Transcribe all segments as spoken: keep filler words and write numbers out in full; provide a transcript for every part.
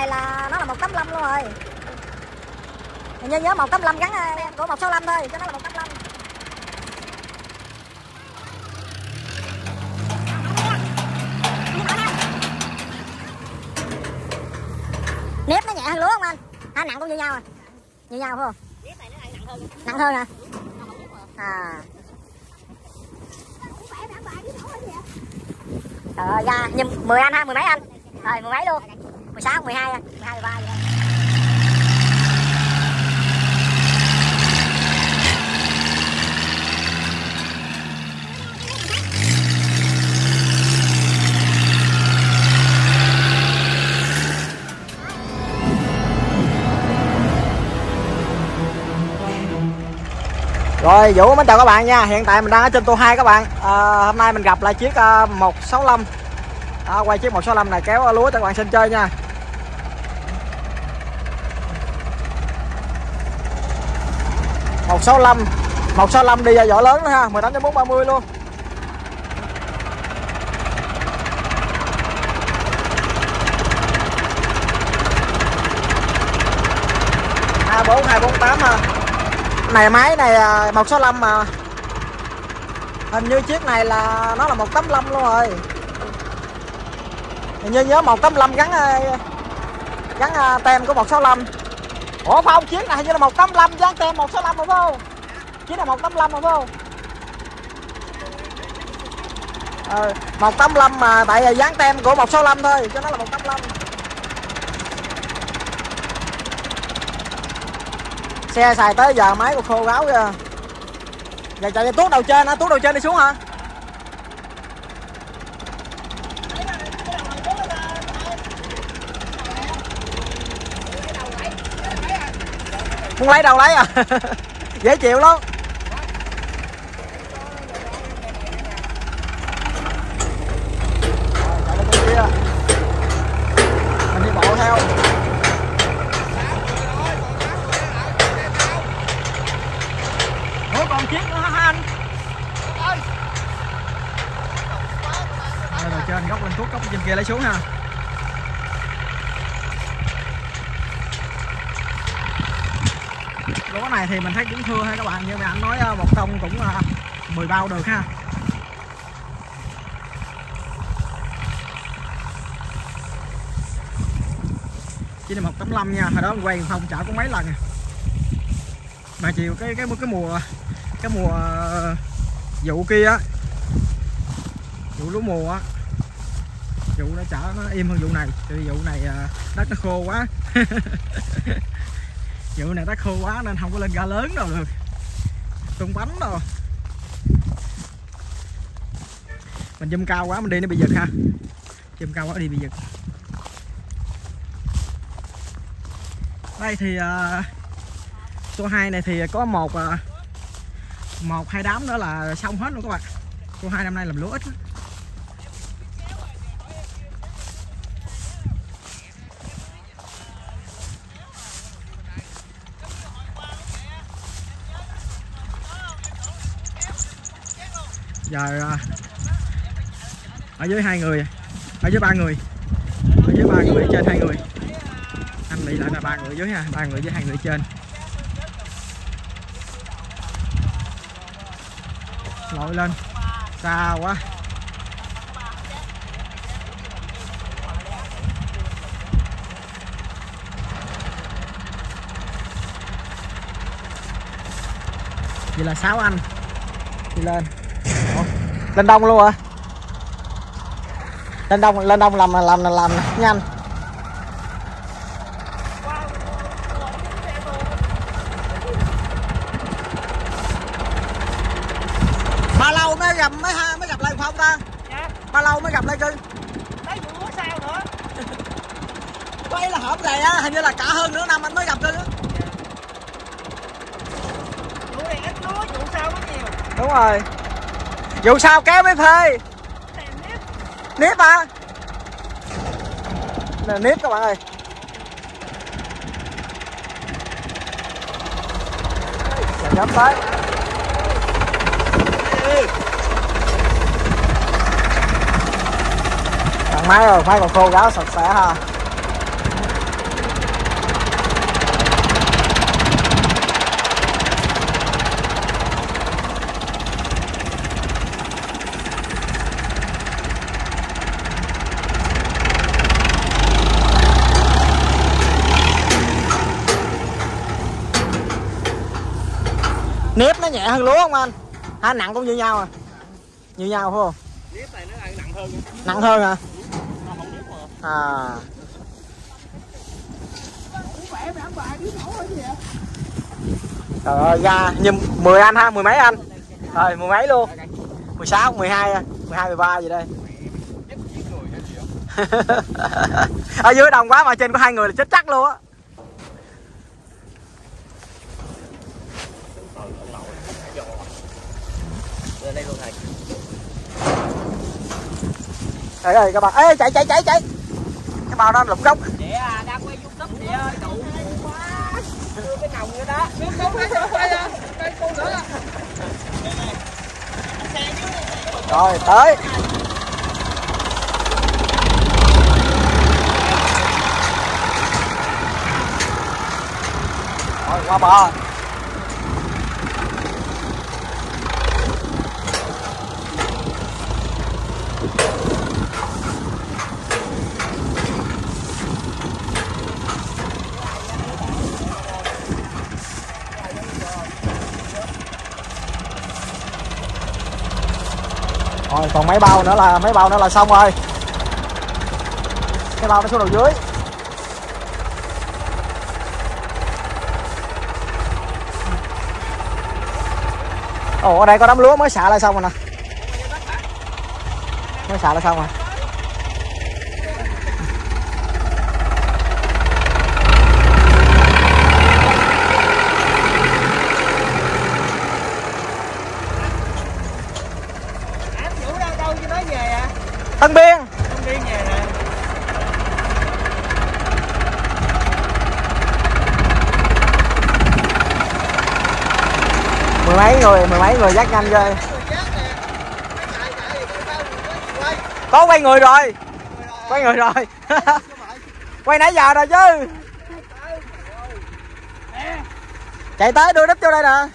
này là nó là một tám lăm luôn rồi. Hình như nhớ một tám lăm gắn của một sáu lăm thôi, cho nó là một tám lăm. Nếp nó nhẹ hơn lúa không anh? À, nặng cũng như nhau à? Như nhau phải không? Nếp này nó lại nặng hơn. Nặng hơn hả? À. Trời ơi, ra nhưng mười anh ha, mười mấy anh? Rồi mười mấy luôn. mười sáu, mười hai, mười hai, mười ba vậy. Rồi Vũ mến chào các bạn nha. Hiện tại mình đang ở trên tô hai các bạn. à, Hôm nay mình gặp lại chiếc uh, một sáu lăm. à, Quay chiếc một sáu lăm này kéo lúa cho các bạn xem chơi nha. một sáu lăm một sáu lăm đi ra vỏ lớn nữa ha, mười tám chấm bốn ba mươi luôn. hai bốn hai bốn tám ha. Này máy này một sáu lăm mà hình như chiếc này là nó là một tám lăm luôn rồi. Hình như nhớ một tám lăm gắn gắn tem của một sáu lăm. Ủa phải không, chiếc này hình như là một tám lăm dán tem một sáu lăm rồi phải không? Chiếc này một tám lăm rồi phải không? Ờ, một tám lăm mà tại là dán tem của một sáu lăm thôi cho nó là một tám lăm. Xe xài tới giờ máy còn khô ráo kìa. Giờ chạy tuốt đầu trên á, tuốt đầu trên đi xuống hả? Muốn lấy đâu lấy à? Dễ chịu lắm. Mình đi bộ theo. Ủa còn chiếc nữa hả anh? Đây, đầu trên góc lên thuốc, góc trên kia lấy xuống ha. Lúa này thì mình thấy cũng thưa ha các bạn, như mà anh nói một tông cũng mười bao được ha. Chỉ là một tám lăm nha, hồi đó mình quay không chở có mấy lần. Mà chiều cái cái cái mùa cái mùa vụ kia á, vụ lúa mùa á, vụ nó chở nó im hơn vụ này, vì vụ này đất nó khô quá. Vụ này đất khô quá nên không có lên ga lớn đâu được, tung bánh đâu. Mình zoom cao quá mình đi nó bị giật ha, zoom cao quá đi bị giật. Đây thì uh, số hai này thì có một uh, một hai đám nữa là xong hết luôn các bạn. Số hai năm nay làm lúa ít lắm. Giờ uh, ở dưới hai người, ở dưới ba người, ở dưới ba người, trên hai người. Anh bị lại là ba người dưới ha, ba người với hai người trên. Lội lên xa quá. Vậy là sáu anh đi lên. Ủa, lên đông luôn hả? Lên đông, lên đông làm làm làm, làm nhanh. Bao lâu mới gặp mới ha mới gặp lại Phong ta? Dạ. Bao lâu mới gặp lại cưng? Tới vụ lúa sao nữa? Quay là hổm này á, hình như là cả hơn nửa năm anh mới gặp cưng á. Dạ. Vụ này ít lúa, vụ sau có nhiều. Đúng rồi. Vụ sau kéo mới phê. Nếp. Nếp hả? Nè nếp các bạn ơi. Giờ nhắm tới. Thằng máy rồi, máy còn khô ráo sạch sẽ ha. Nếp nó nhẹ hơn lúa không anh? Hả, nặng cũng như nhau à? Như nhau phải không? Nếp này nó nặng hơn. Nặng hơn hả? À. Trời ơi, ra như mười anh ha, mười mấy anh. Rồi, mười mấy luôn. mười sáu, mười hai, mười hai, mười ba gì đây. Ở dưới đông quá mà trên có hai người là chết chắc luôn á. Đây đây các bạn. Ê chạy chạy chạy chạy. Cái bao đó lục gốc. Chị à, đang quay YouTube chị ơi, đủ quá. Đưa cái nòng nữa đó. Nước không đấy, quay à. Quay cô nữa. Rồi, tới. Rồi, qua bờ. Rồi, còn mấy bao nữa là mấy bao nữa là xong rồi. Cái bao nó xuống đầu dưới. Ồ, ở đây có đám lúa mới xạ lại xong rồi nè. Mới xạ lại xong rồi. Tân Biên. Tân Biên về nè. Mười mấy người, mười mấy người dắt nhanh chơi. Có quay người rồi. Quay người rồi. Quay nãy giờ rồi chứ. Chạy tới đưa đít vô đây nè.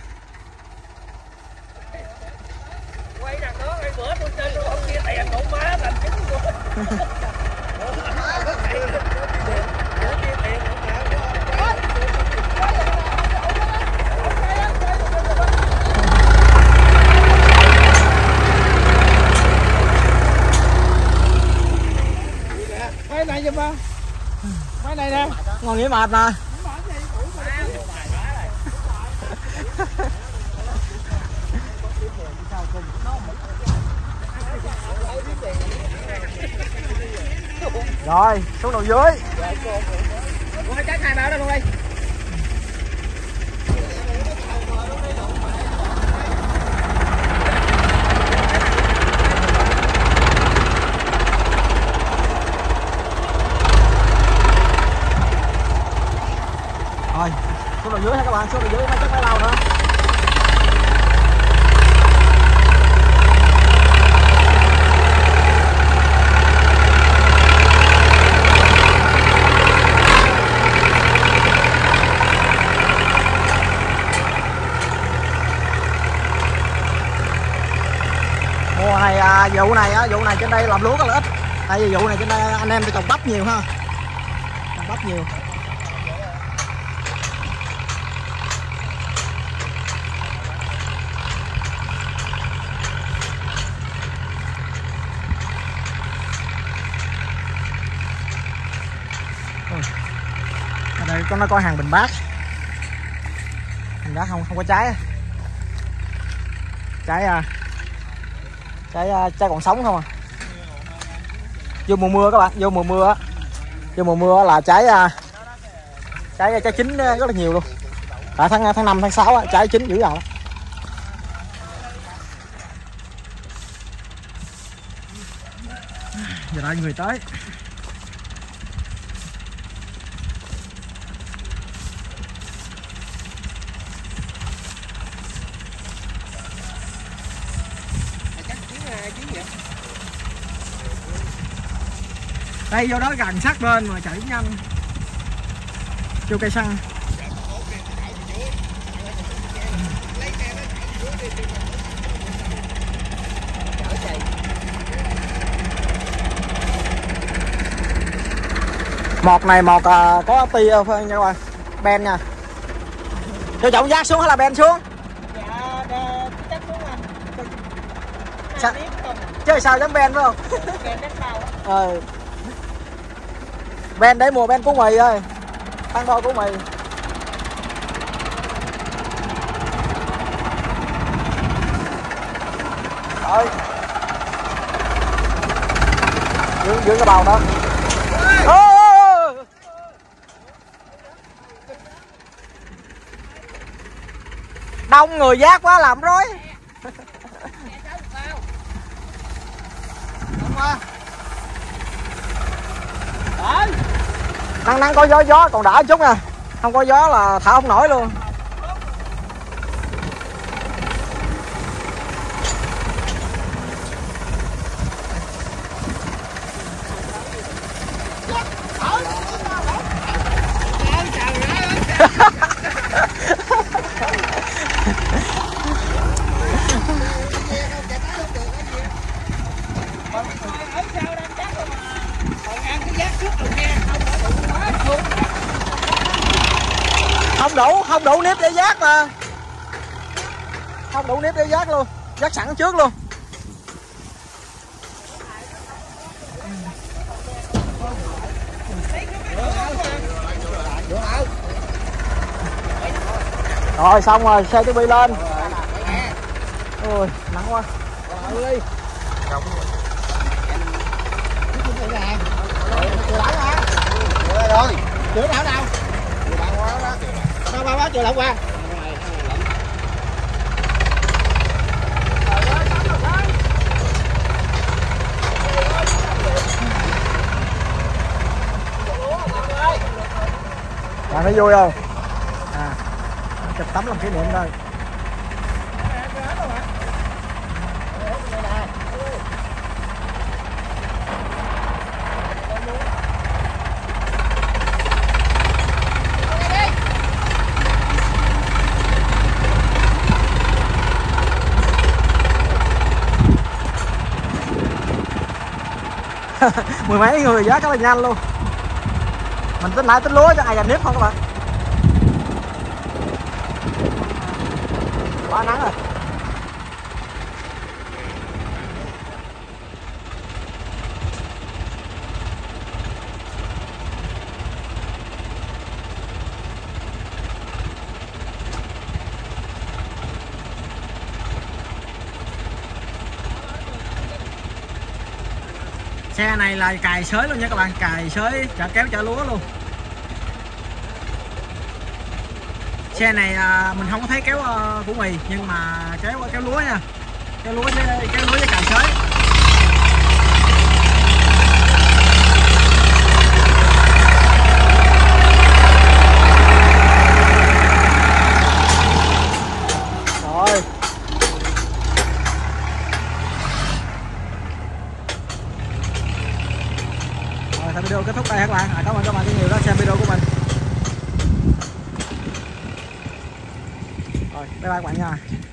Quay đằng đó, quay bữa tôi chơi tôi không kia tiền đủ má làm chứng của. Quay này giùm ba. Quay này nè. Ngon nghỉ mệt nè. Rồi, xuống đầu dưới. Ủa, chắc hai bao đó luôn đi. Rồi, xuống đầu dưới ha các bạn, xuống đầu dưới chắc phải lâu nữa. Mùa này à, vụ này á, vụ này trên đây làm lúa có lợi ích. Tại vì vụ này trên đây anh em trồng bắp nhiều ha. Trồng bắp nhiều. Ở đây có nó có hàng bình bát. Bình bát không không có trái. Trái à, trái trái còn sống không à. Vô mùa mưa các bạn, vô mùa mưa á. Vô mùa mưa là trái trái trái chín rất là nhiều luôn. Tại tháng tháng năm tháng sáu á, trái chín dữ dằn lắm. Giờ đây người tới. Đây vô đó gần sát bên mà chạy nhanh. Vô cây xăng. Một này một à, có tia nha các bạn. Ben nha. Cho trọng giác xuống hay là ben xuống? Dạ, Sa chơi sao giống Ben phải không? Ờ. Ben để mùa Ben củ mì ơi. Ăn thôi củ mì. Rồi. Dương dương cái bầu đó. Ô! Đông người giác quá làm rối. Năng năng có gió gió còn đỡ chút nha. Không có gió là thở không nổi luôn. Không đủ, không đủ nếp để giác mà. Không đủ nếp để giác luôn. Giác sẵn trước luôn. Rồi xong rồi, xe tivi lên. Ôi, nắng quá. Rồi. Chưa đảo đâu. Đâu ba bác chưa lộng qua. Bạn thấy vui không? À, chụp tấm làm kỷ niệm thôi. Mười mấy người giá khá là nhanh luôn. Mình tính lại tính lúa cho ai dành nếp không các bạn. Quá nắng rồi. Xe này là cài xới luôn nha các bạn, cài xới chở kéo chở lúa luôn. Xe này à, mình không có thấy kéo uh, củ mì nhưng mà kéo kéo lúa nha, kéo lúa với kéo lúa với cài xới. Rồi. Rồi, video kết thúc đây các bạn. À, cảm ơn các bạn rất nhiều đã xem video của mình. Rồi, bye bye các bạn nha.